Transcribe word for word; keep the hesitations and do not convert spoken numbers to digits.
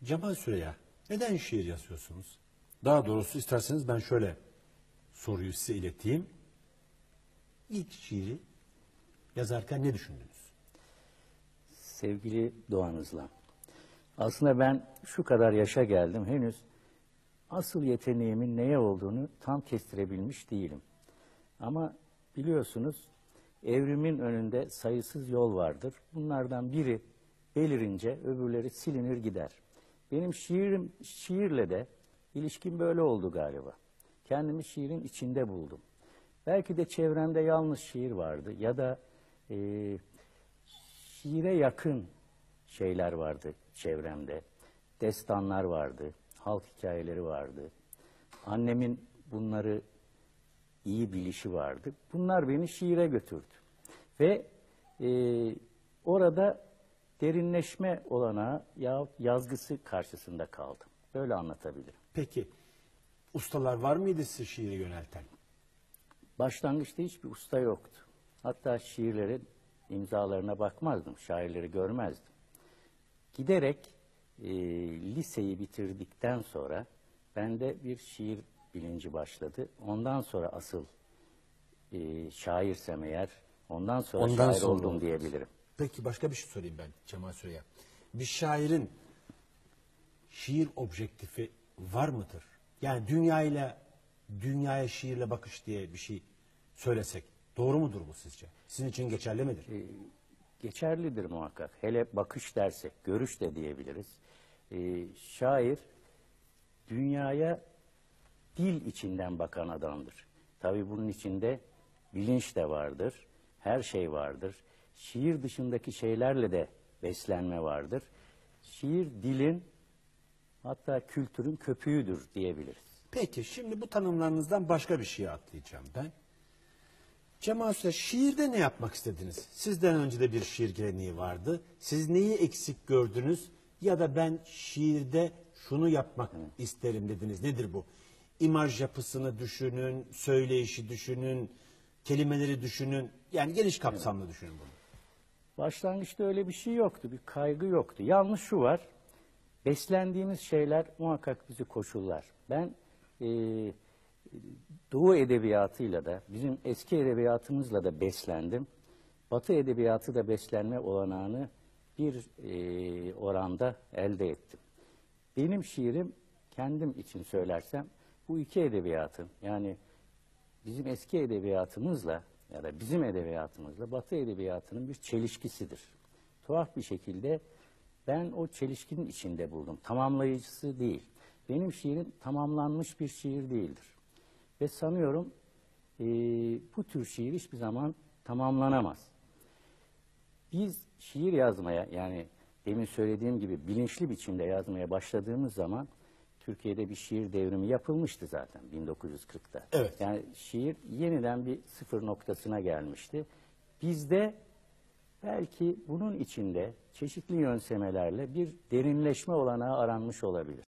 Cemal Süreya, neden şiir yazıyorsunuz? Daha doğrusu isterseniz ben şöyle soruyu size ileteyim. İlk şiiri yazarken ne düşündünüz? Sevgili Doğan Özlem, aslında ben şu kadar yaşa geldim, henüz asıl yeteneğimin neye olduğunu tam kestirebilmiş değilim. Ama biliyorsunuz evrimin önünde sayısız yol vardır. Bunlardan biri belirince öbürleri silinir gider. Benim şiirim, şiirle de ilişkim böyle oldu galiba. Kendimi şiirin içinde buldum. Belki de çevremde yalnız şiir vardı ya da e, şiire yakın şeyler vardı çevremde. Destanlar vardı, halk hikayeleri vardı. Annemin bunları iyi bilişi vardı. Bunlar beni şiire götürdü. Ve e, orada derinleşme olanağı yahut yazgısı karşısında kaldım. Böyle anlatabilirim. Peki, ustalar var mıydı sizi şiire yönelten? Başlangıçta hiçbir usta yoktu. Hatta şiirlerin imzalarına bakmazdım, şairleri görmezdim. Giderek e, liseyi bitirdikten sonra bende bir şiir bilinci başladı. Ondan sonra asıl e, şairsem eğer, ondan sonra Ondan şair sonra oldum oldu. diyebilirim. Peki başka bir şey sorayım ben Cemal Süreya. Bir şairin şiir objektifi var mıdır? Yani dünyayla, dünyaya şiirle bakış diye bir şey söylesek doğru mudur bu sizce? Sizin için geçerli midir? E, geçerlidir muhakkak. Hele bakış dersek, görüş de diyebiliriz. E, şair dünyaya dil içinden bakan adamdır. Tabii bunun içinde bilinç de vardır, her şey vardır. Şiir dışındaki şeylerle de beslenme vardır. Şiir dilin, hatta kültürün köpüğüdür diyebiliriz. Peki şimdi bu tanımlarınızdan başka bir şeye atlayacağım ben. Cemal Süreya, şiirde ne yapmak istediniz? Sizden önce de bir şiir geleneği vardı. Siz neyi eksik gördünüz ya da ben şiirde şunu yapmak Hı. isterim dediniz. Nedir bu? İmaj yapısını düşünün, söyleyişi düşünün, kelimeleri düşünün. Yani geniş kapsamlı evet. düşünün bunu. Başlangıçta öyle bir şey yoktu, bir kaygı yoktu. Yalnız şu var, beslendiğimiz şeyler muhakkak bizi koşullar. Ben e, Doğu edebiyatıyla da, bizim eski edebiyatımızla da beslendim. Batı edebiyatı da beslenme olanağını bir e, oranda elde ettim. Benim şiirim, kendim için söylersem, bu iki edebiyatın, yani bizim eski edebiyatımızla ya da bizim edebiyatımızla Batı edebiyatının bir çelişkisidir. Tuhaf bir şekilde ben o çelişkinin içinde buldum. Tamamlayıcısı değil. Benim şiirim tamamlanmış bir şiir değildir. Ve sanıyorum e, bu tür şiir hiçbir zaman tamamlanamaz. Biz şiir yazmaya, yani demin söylediğim gibi bilinçli biçimde yazmaya başladığımız zaman Türkiye'de bir şiir devrimi yapılmıştı zaten bin dokuz yüz kırkta. Evet. Yani şiir yeniden bir sıfır noktasına gelmişti. Bizde belki bunun içinde çeşitli yönsemelerle bir derinleşme olanağı aranmış olabilir.